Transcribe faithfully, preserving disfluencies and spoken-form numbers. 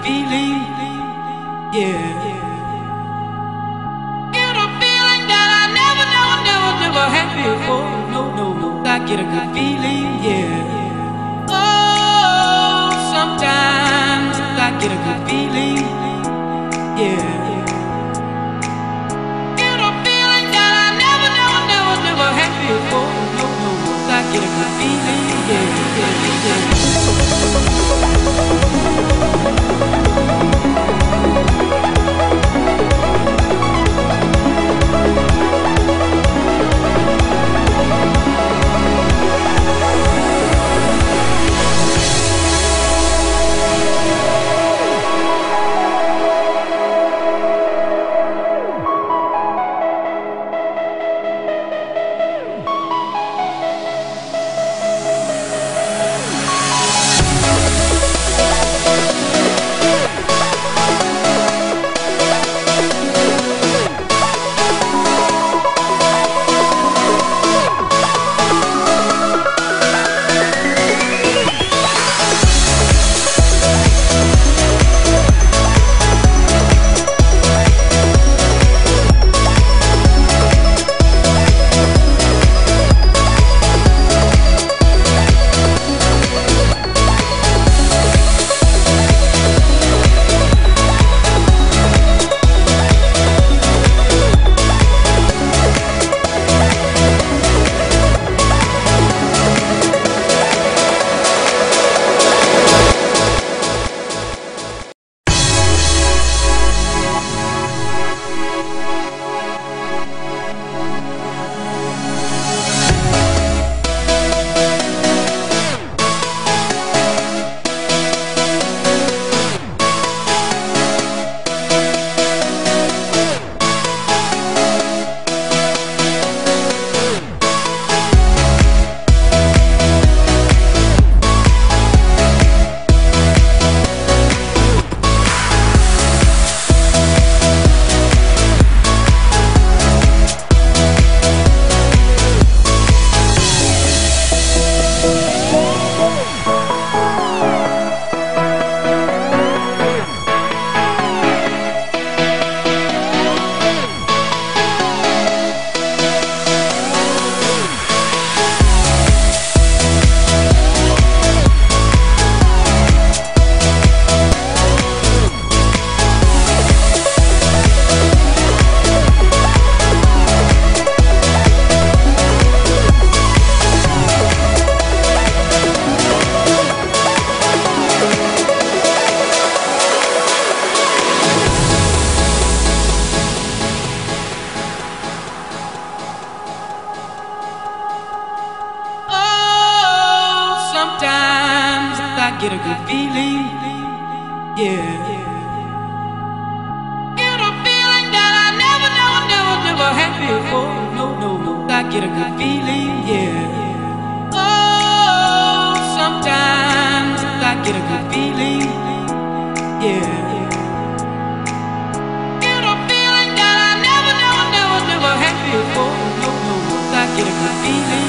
feeling, yeah. Get a feeling that I never, never, never, never had before. No, no, no, I get a good feeling, yeah. Oh, sometimes I get a good feeling, yeah. Get a feeling that I never, never, never, never had before. No, no, no, I get a good feeling, yeah, yeah, yeah. Get a good feeling, yeah. Get a feeling that I never, never, never, never had before. No, no, no, I get a good feeling, yeah. Oh, sometimes I get a good feeling, yeah. Get a feeling that I never, never, never, never had before. No, no, no, I get a good feeling.